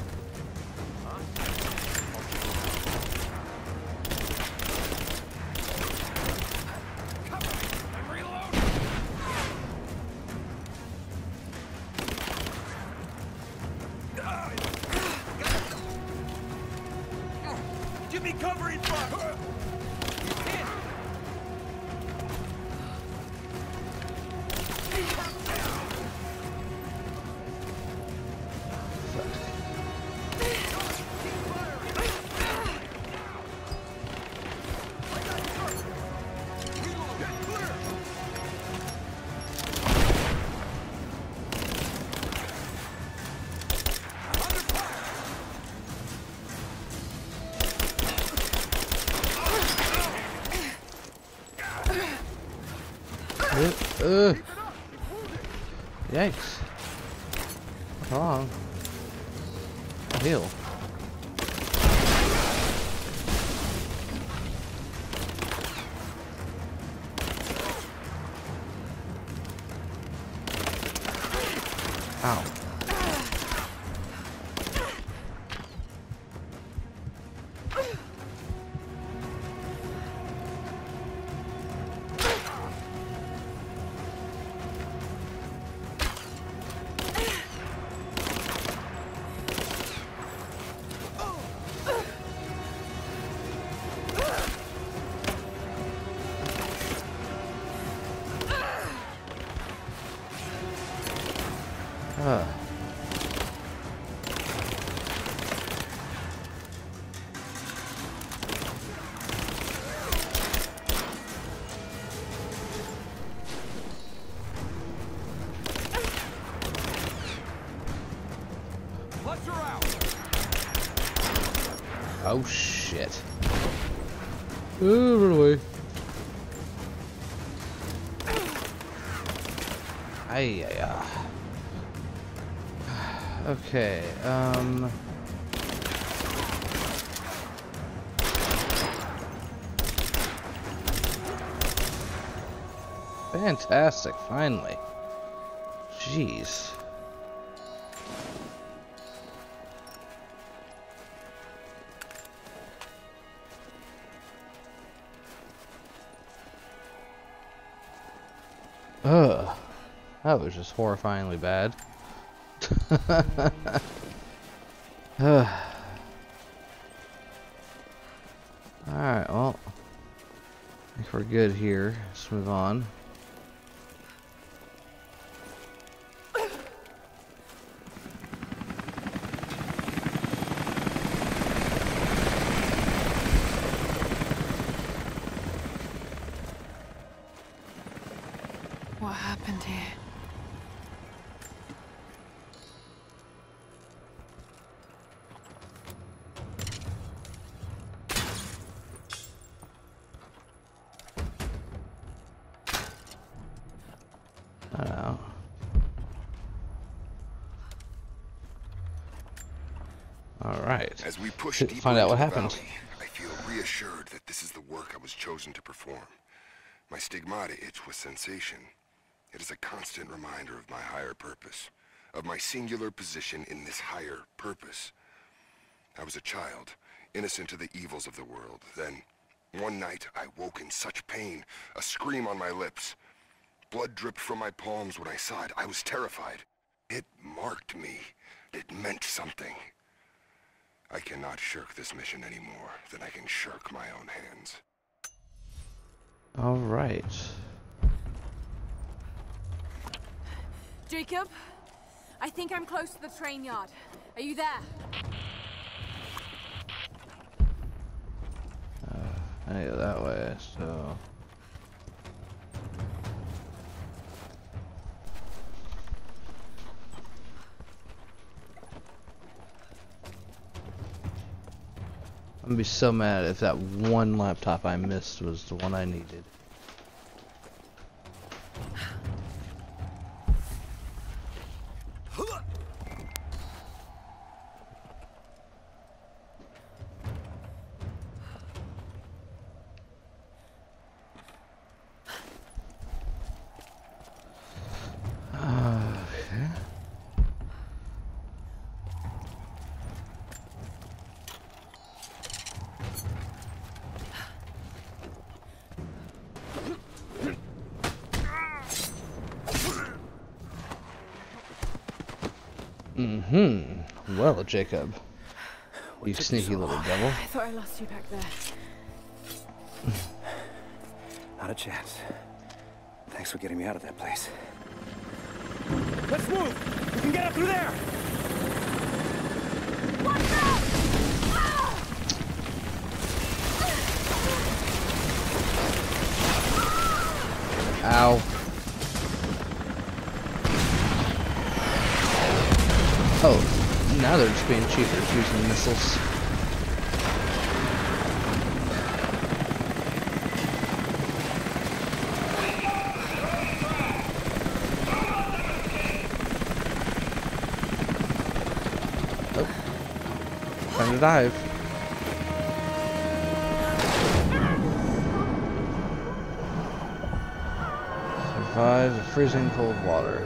Cover me. I'm reloading. Give me covering fire. You can't. Uh, uh. Yikes. What's wrong? I'll heal. Ow. Huh. Cluster out. Oh shit. Ooh, run away. Ay, ay, ay. Okay, um... fantastic, finally. Jeez. Ugh. That was just horrifyingly bad. we're good here. Let's move on. What happened here? I don't know. All right. As we push Let's deeper find out into what the happened. valley, I feel reassured that this is the work I was chosen to perform. My stigmata itch with sensation. It is a constant reminder of my higher purpose, of my singular position in this higher purpose. I was a child, innocent to the evils of the world. Then, one night, I woke in such pain, a scream on my lips. Blood dripped from my palms when I saw it. I was terrified. It marked me. It meant something. I cannot shirk this mission any more than I can shirk my own hands. All right. Jacob, I think I'm close to the train yard. Are you there? Uh, I need to go that way, so... I'm gonna be so mad if that one laptop I missed was the one I needed. Mm-hmm. Well, Jacob, you sneaky little devil. I thought I lost you back there. Not a chance. Thanks for getting me out of that place. Let's move! We can get up through there! Watch out! Ah! Ow. Oh, now they're just being cheaters using missiles. Oh. Time to dive. Survive the freezing cold water.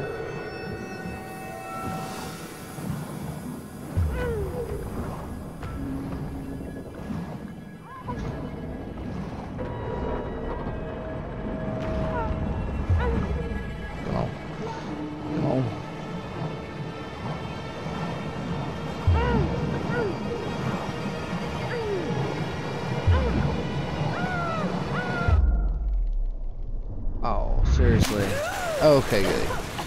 Seriously. Okay, good.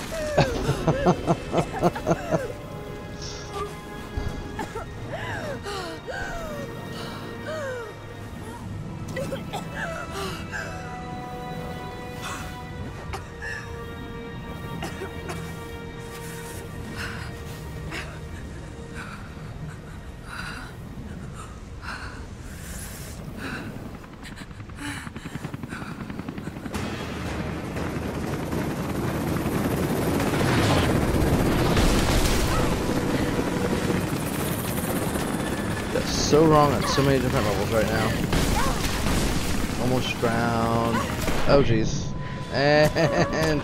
So wrong on so many different levels right now. Almost drowned. Oh jeez. And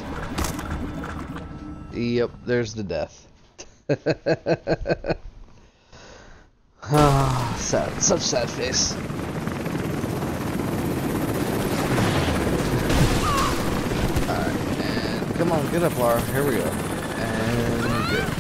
yep, there's the death. Ah, sad. Such sad face. Alright, and come on, get up, Lara. Here we go. And good.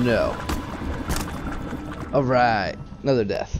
no. Alright. Another death.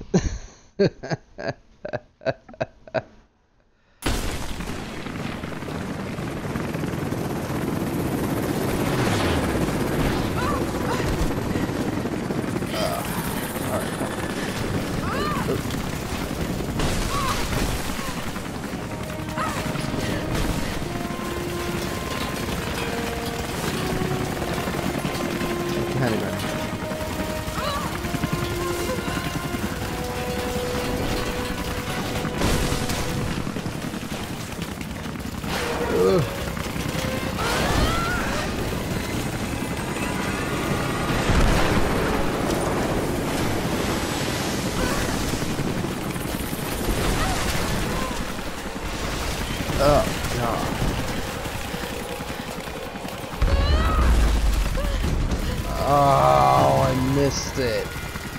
Oh, I missed it.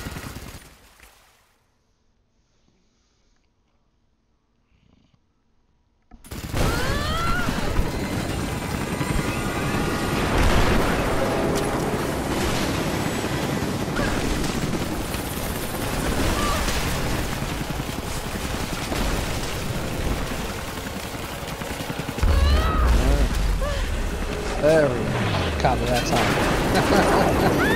There we go. Caught me that time.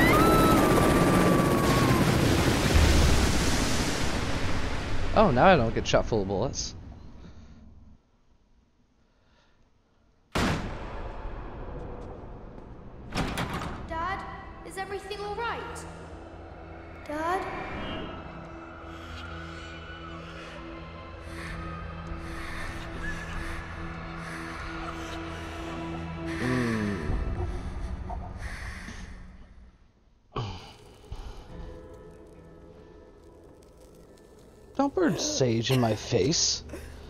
Oh, now I don't get shot full of bullets. Dad, is everything all right? Dad? Don't burn sage in my face.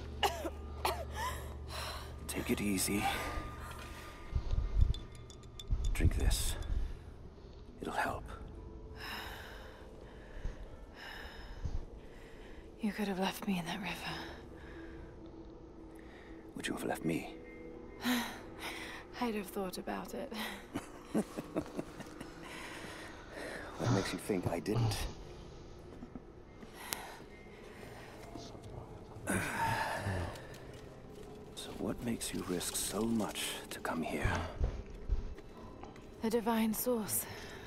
Take it easy. Drink this. It'll help. You could have left me in that river. Would you have left me? I'd have thought about it. What makes you think I didn't? So what makes you risk so much to come here? The divine source.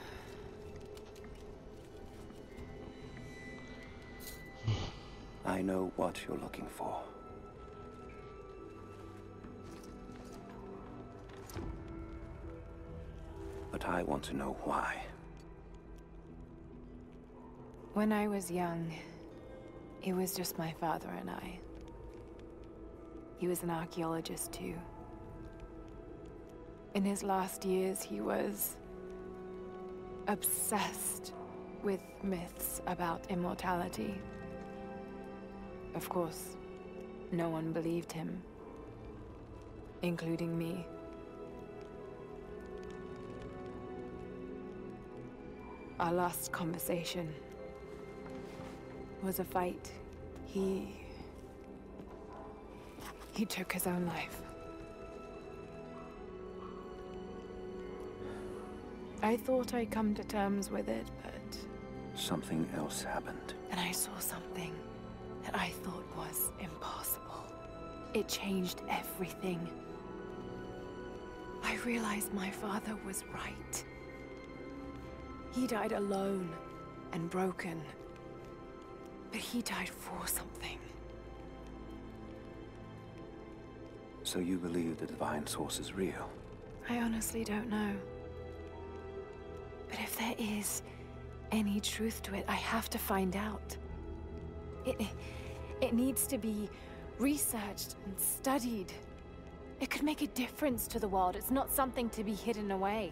I know what you're looking for. But I want to know why. When I was young, it was just my father and I. He was an archaeologist too. In his last years, he was obsessed with myths about immortality. Of course, no one believed him, including me. Our last conversation was a fight. He... He took his own life. I thought I'd come to terms with it, but... Something else happened. And I saw something that I thought was impossible. It changed everything. I realized my father was right. He died alone and broken. But he died for something. So you believe the divine source is real? I honestly don't know. But if there is any truth to it, I have to find out. It, it needs to be researched and studied. It could make a difference to the world. It's not something to be hidden away.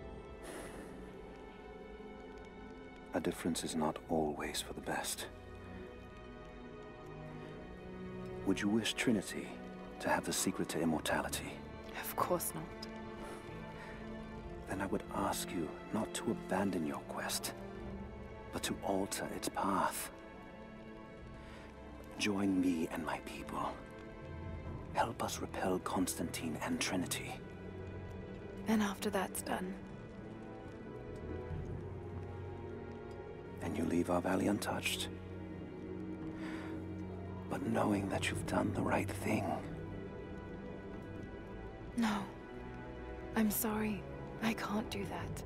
A difference is not always for the best. Would you wish Trinity to have the secret to immortality? Of course not. Then I would ask you not to abandon your quest, but to alter its path. Join me and my people. Help us repel Constantine and Trinity. Then after that's done, and you leave our valley untouched. But knowing that you've done the right thing. No. I'm sorry. I can't do that.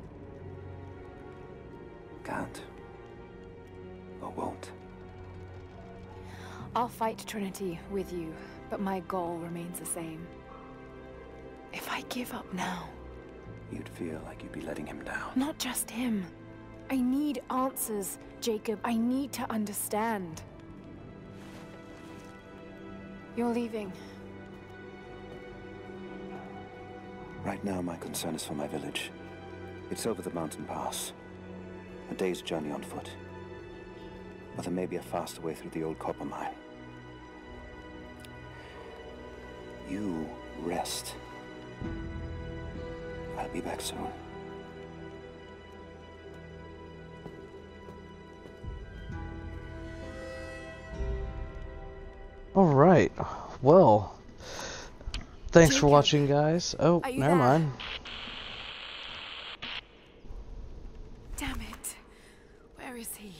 Can't. Or won't. I'll fight Trinity with you, but my goal remains the same. If I give up now... You'd feel like you'd be letting him down. Not just him. I need answers, Jacob. I need to understand. You're leaving. Right now, my concern is for my village. It's over the mountain pass. A day's journey on foot. But there may be a faster way through the old copper mine. You rest. I'll be back soon. All right. Well, thanks Jacob, for watching, guys. Oh, are you never there? mind. Damn it. Where is he?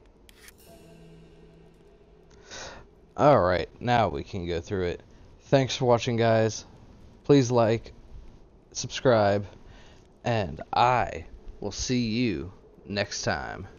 All right, now we can go through it. Thanks for watching, guys. Please like, subscribe, and I will see you next time.